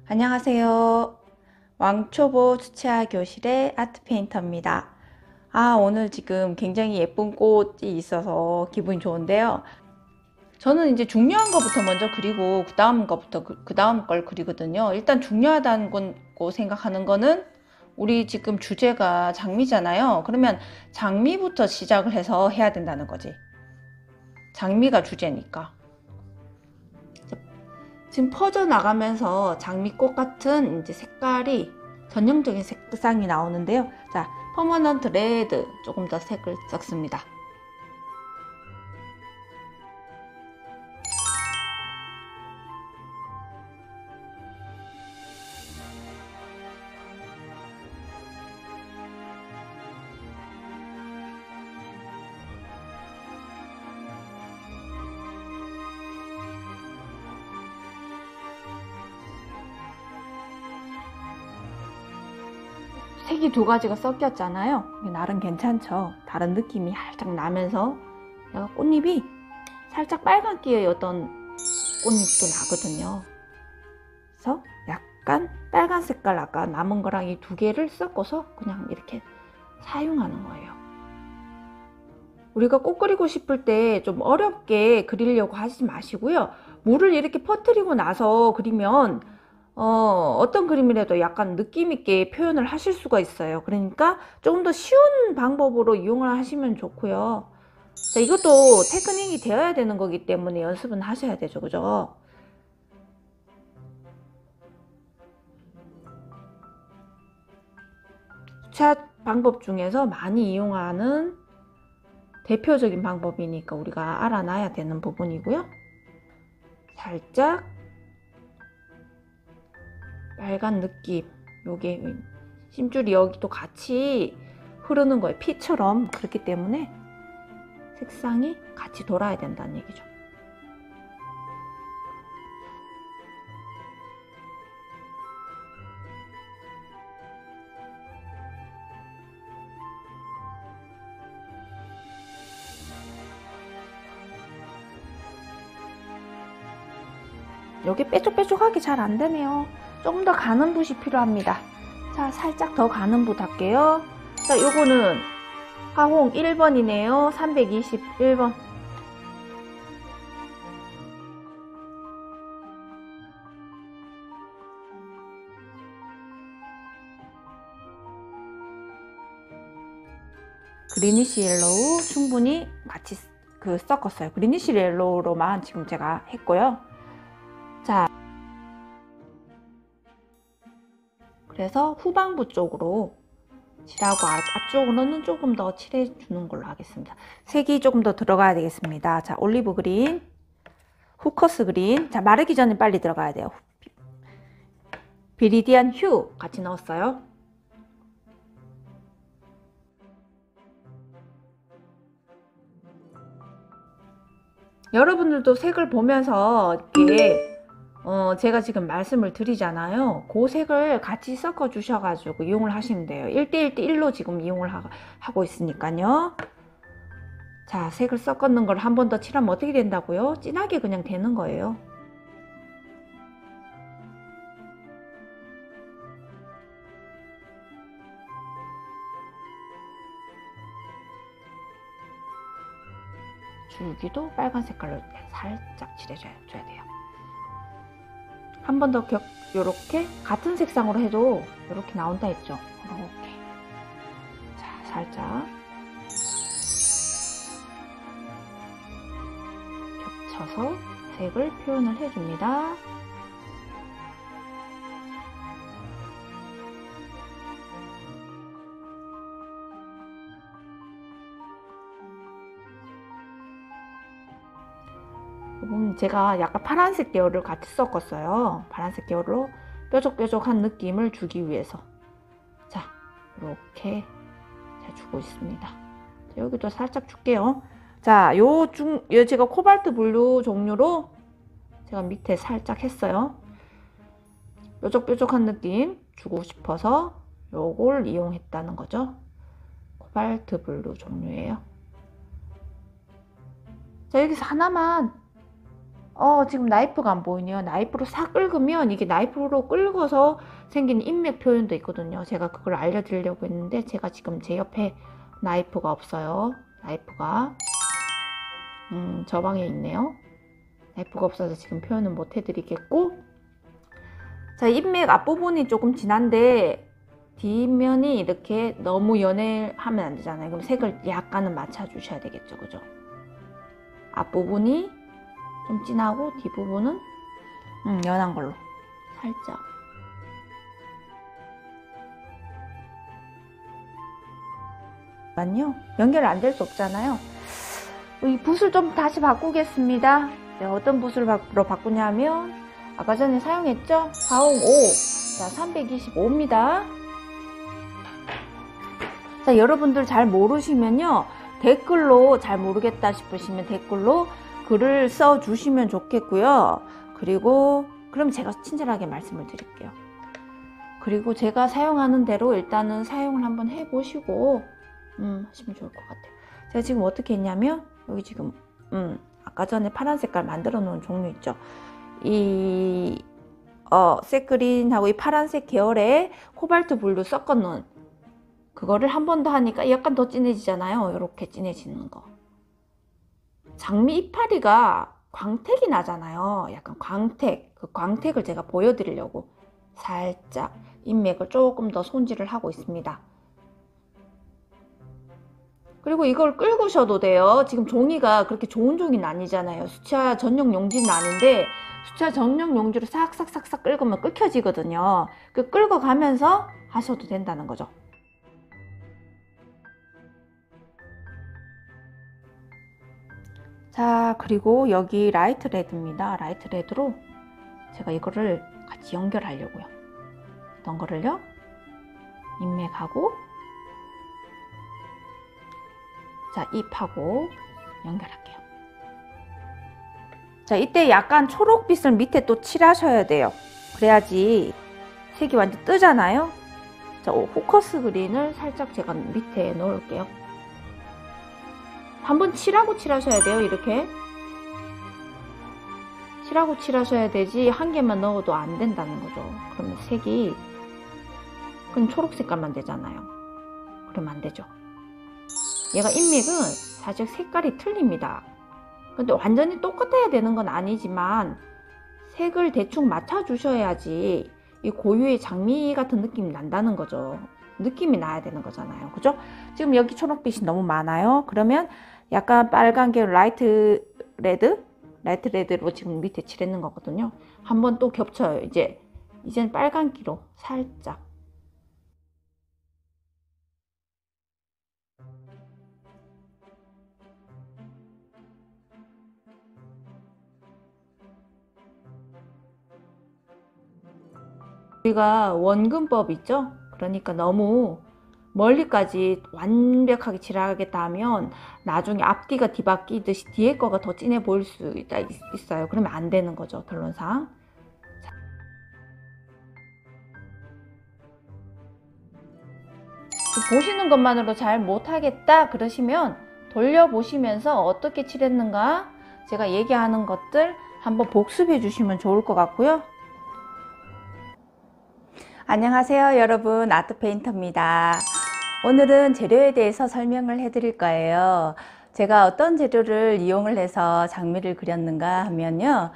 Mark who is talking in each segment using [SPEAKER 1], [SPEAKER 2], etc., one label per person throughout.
[SPEAKER 1] 안녕하세요. 왕초보 주채화 교실의 아트 페인터입니다. 오늘 지금 굉장히 예쁜 꽃이 있어서 기분이 좋은데요. 저는 이제 중요한 것부터 먼저 그리고 그 다음 것부터 그 다음 걸 그리거든요. 일단 중요하다는 거 생각하는 거는 우리 지금 주제가 장미잖아요. 그러면 장미부터 시작을 해서 해야 된다는 거지. 장미가 주제니까. 지금 퍼져 나가면서 장미꽃 같은 이제 색깔이 전형적인 색상이 나오는데요. 자, 퍼머넌트 레드 조금 더 색을 섞습니다. 색이 두 가지가 섞였잖아요. 나름 괜찮죠. 다른 느낌이 살짝 나면서 내가 꽃잎이 살짝 빨간기의 어떤 꽃잎도 나거든요. 그래서 약간 빨간 색깔 아까 남은 거랑 이 두 개를 섞어서 그냥 이렇게 사용하는 거예요. 우리가 꽃 그리고 싶을 때 좀 어렵게 그리려고 하지 마시고요. 물을 이렇게 퍼뜨리고 나서 그리면 어떤 그림이라도 약간 느낌 있게 표현을 하실 수가 있어요. 그러니까 조금 더 쉬운 방법으로 이용을 하시면 좋고요. 자, 이것도 테크닉이 되어야 되는 거기 때문에 연습은 하셔야 되죠. 그죠? 수채 방법 중에서 많이 이용하는 대표적인 방법이니까 우리가 알아놔야 되는 부분이고요. 살짝 빨간 느낌, 요게 심줄이 여기도 같이 흐르는 거예요. 피처럼. 그렇기 때문에 색상이 같이 돌아야 된다는 얘기죠. 여기 뾰족뾰족하게 잘 안 되네요. 조금 더 가는 붓이 필요합니다. 자, 살짝 더 가는 붓 할게요. 자, 요거는 화홍 1번이네요. 321번. 그리니쉬 옐로우 충분히 같이 섞었어요. 그리니쉬 옐로우로만 지금 제가 했고요. 자, 그래서 후방부 쪽으로 칠하고 앞쪽으로는 조금 더 칠해주는 걸로 하겠습니다. 색이 조금 더 들어가야 되겠습니다. 자, 올리브 그린, 후커스 그린. 자, 마르기 전에 빨리 들어가야 돼요. 비리디안 휴 같이 넣었어요. 여러분들도 색을 보면서 이렇게 제가 지금 말씀을 드리잖아요. 그 색을 같이 섞어 주셔가지고 이용을 하시면 돼요. 1대1대1로 지금 이용을 하고 있으니까요. 자, 색을 섞었는 걸 한 번 더 칠하면 어떻게 된다고요? 진하게 그냥 되는 거예요. 줄기도 빨간 색깔로 살짝 칠해줘야 돼요. 한 번 더 요렇게 같은 색상으로 해도 이렇게 나온다 했죠. 이렇게. 자, 살짝 겹쳐서 색을 표현을 해줍니다. 제가 약간 파란색 계열을 같이 섞었어요. 파란색 계열로 뾰족뾰족한 느낌을 주기 위해서. 자, 이렇게 해주고 있습니다. 자, 여기도 살짝 줄게요. 자, 요 제가 코발트 블루 종류로 제가 밑에 살짝 했어요. 뾰족뾰족한 느낌 주고 싶어서 요걸 이용했다는 거죠. 코발트 블루 종류예요. 자, 여기서 하나만 지금 나이프가 안 보이네요. 나이프로 싹 긁으면 이게 나이프로 긁어서 생긴 인맥 표현도 있거든요. 제가 그걸 알려드리려고 했는데 제가 지금 제 옆에 나이프가 없어요. 나이프가 저 방에 있네요. 나이프가 없어서 지금 표현은 못 해드리겠고, 자, 인맥 앞부분이 조금 진한데 뒷면이 이렇게 너무 연해하면 안 되잖아요. 그럼 색을 약간은 맞춰주셔야 되겠죠, 그죠? 앞부분이 좀 진하고 뒷부분은 연한 걸로 살짝. 아니요, 연결 안 될 수 없잖아요. 이 붓을 좀 다시 바꾸겠습니다. 네, 어떤 붓으로 바꾸냐면 아까 전에 사용했죠? 405. 자, 325입니다. 자, 여러분들 잘 모르시면요, 댓글로 잘 모르겠다 싶으시면 댓글로 글을 써 주시면 좋겠고요. 그리고 그럼 제가 친절하게 말씀을 드릴게요. 그리고 제가 사용하는 대로 일단은 사용을 한번 해보시고 하시면 좋을 것 같아요. 제가 지금 어떻게 했냐면 여기 지금 아까 전에 파란 색깔 만들어 놓은 종류 있죠? 이 새그린하고 이 파란색 계열의 코발트 블루 섞어 놓은 그거를 한 번 더 하니까 약간 더 진해지잖아요. 이렇게 진해지는 거. 장미 이파리가 광택이 나잖아요. 약간 광택. 그 광택을 제가 보여드리려고 살짝 인맥을 조금 더 손질을 하고 있습니다. 그리고 이걸 긁으셔도 돼요. 지금 종이가 그렇게 좋은 종이는 아니잖아요. 수채화 전용 용지는 아닌데 수채화 전용 용지로 싹싹싹싹 긁으면 끓여지거든요. 그 긁어가면서 하셔도 된다는 거죠. 자, 그리고 여기 라이트 레드입니다. 라이트 레드로 제가 이거를 같이 연결하려고요. 어떤 거를요? 인맥하고, 자, 잎하고 연결할게요. 자, 이때 약간 초록빛을 밑에 또 칠하셔야 돼요. 그래야지 색이 완전 뜨잖아요. 자, 포커스 그린을 살짝 제가 밑에 넣을게요. 한번 칠하고 칠하셔야 돼요. 이렇게 칠하고 칠하셔야 되지 한 개만 넣어도 안 된다는 거죠. 그러면 색이 그냥 초록 색깔만 되잖아요. 그러면 안 되죠. 얘가 인맥은 사실 색깔이 틀립니다. 근데 완전히 똑같아야 되는 건 아니지만 색을 대충 맡아 주셔야지 이 고유의 장미 같은 느낌이 난다는 거죠. 느낌이 나야 되는 거잖아요. 그죠? 지금 여기 초록빛이 너무 많아요. 그러면 약간 빨간 계열 라이트 레드로 지금 밑에 칠했는 거거든요. 한번 또 겹쳐요. 이제는 빨간기로 살짝. 우리가 원근법 있죠? 그러니까 너무 멀리까지 완벽하게 칠하겠다 하면 나중에 앞뒤가 뒤바뀌듯이 뒤에 거가 더 진해 보일 수 있어요. 그러면 안 되는 거죠, 결론상. 보시는 것만으로 잘 못하겠다 그러시면 돌려보시면서 어떻게 칠했는가 제가 얘기하는 것들 한번 복습해 주시면 좋을 것 같고요. 안녕하세요 여러분, 아트페인터입니다. 오늘은 재료에 대해서 설명을 해 드릴 거예요. 제가 어떤 재료를 이용을 해서 장미를 그렸는가 하면요,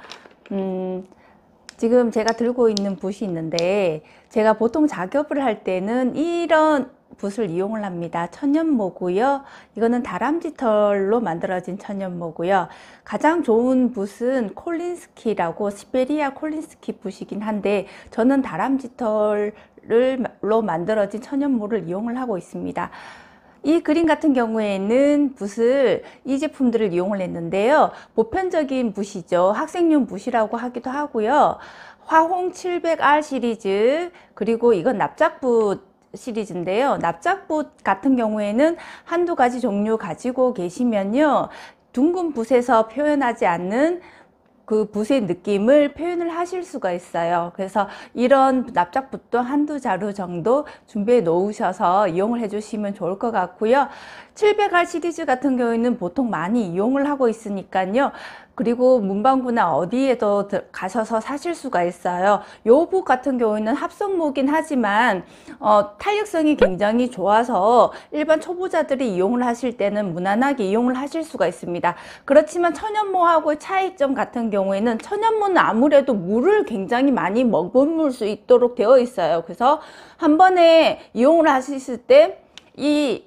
[SPEAKER 1] 지금 제가 들고 있는 붓이 있는데 제가 보통 작업을 할 때는 이런 붓을 이용을 합니다. 천연모고요. 이거는 다람쥐 털로 만들어진 천연모고요. 가장 좋은 붓은 콜린스키라고 시베리아 콜린스키 붓이긴 한데 저는 다람쥐 털로 만들어진 천연모를 이용을 하고 있습니다. 이 그림 같은 경우에는 붓을 이 제품들을 이용을 했는데요. 보편적인 붓이죠. 학생용 붓이라고 하기도 하고요. 화홍 700R 시리즈, 그리고 이건 납작붓 시리즈인데요. 납작붓 같은 경우에는 한두 가지 종류 가지고 계시면요, 둥근 붓에서 표현하지 않는 그 붓의 느낌을 표현을 하실 수가 있어요. 그래서 이런 납작붓도 한두 자루 정도 준비해 놓으셔서 이용을 해 주시면 좋을 것 같고요. 700R 시리즈 같은 경우에는 보통 많이 이용을 하고 있으니까요, 그리고 문방구나 어디에도 가셔서 사실 수가 있어요. 요 복 같은 경우에는 합성모긴 하지만 탄력성이 굉장히 좋아서 일반 초보자들이 이용을 하실 때는 무난하게 이용을 하실 수가 있습니다. 그렇지만 천연모하고의 차이점 같은 경우에는 천연모는 아무래도 물을 굉장히 많이 머금을 수 있도록 되어 있어요. 그래서 한 번에 이용을 하실 때 이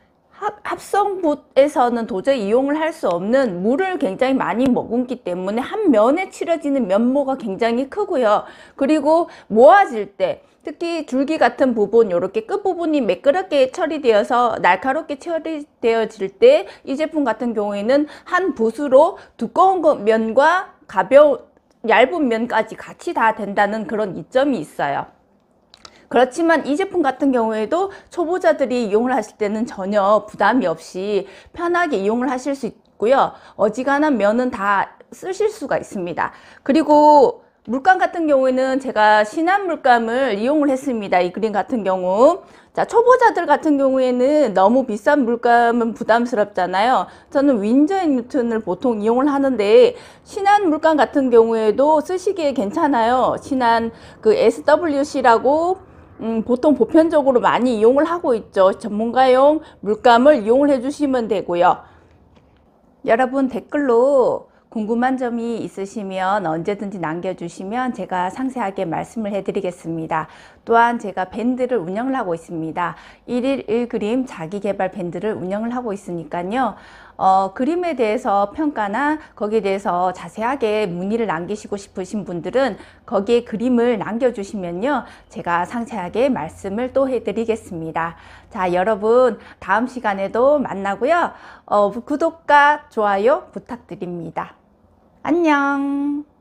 [SPEAKER 1] 합성붓에서는 도저히 이용을 할 수 없는 물을 굉장히 많이 머금기 때문에 한 면에 칠해지는 면모가 굉장히 크고요. 그리고 모아질 때 특히 줄기 같은 부분, 이렇게 끝부분이 매끄럽게 처리되어서 날카롭게 처리되어질 때 이 제품 같은 경우에는 한 붓으로 두꺼운 면과 가벼운 얇은 면까지 같이 다 된다는 그런 이점이 있어요. 그렇지만 이 제품 같은 경우에도 초보자들이 이용을 하실 때는 전혀 부담이 없이 편하게 이용을 하실 수 있고요. 어지간한 면은 다 쓰실 수가 있습니다. 그리고 물감 같은 경우에는 제가 신한 물감을 이용을 했습니다. 이 그림 같은 경우. 자, 초보자들 같은 경우에는 너무 비싼 물감은 부담스럽잖아요. 저는 윈저 앤 뉴튼을 보통 이용을 하는데 신한 물감 같은 경우에도 쓰시기에 괜찮아요. 신한 그 SWC라고 보통 보편적으로 많이 이용을 하고 있죠. 전문가용 물감을 이용을 해주시면 되고요. 여러분 댓글로 궁금한 점이 있으시면 언제든지 남겨주시면 제가 상세하게 말씀을 해드리겠습니다. 또한 제가 밴드를 운영을 하고 있습니다. 1일 1그림 자기개발 밴드를 운영을 하고 있으니까요. 그림에 대해서 평가나 거기에 대해서 자세하게 문의를 남기시고 싶으신 분들은 거기에 그림을 남겨주시면요. 제가 상세하게 말씀을 또 해드리겠습니다. 자, 여러분 다음 시간에도 만나고요. 구독과 좋아요 부탁드립니다. 안녕.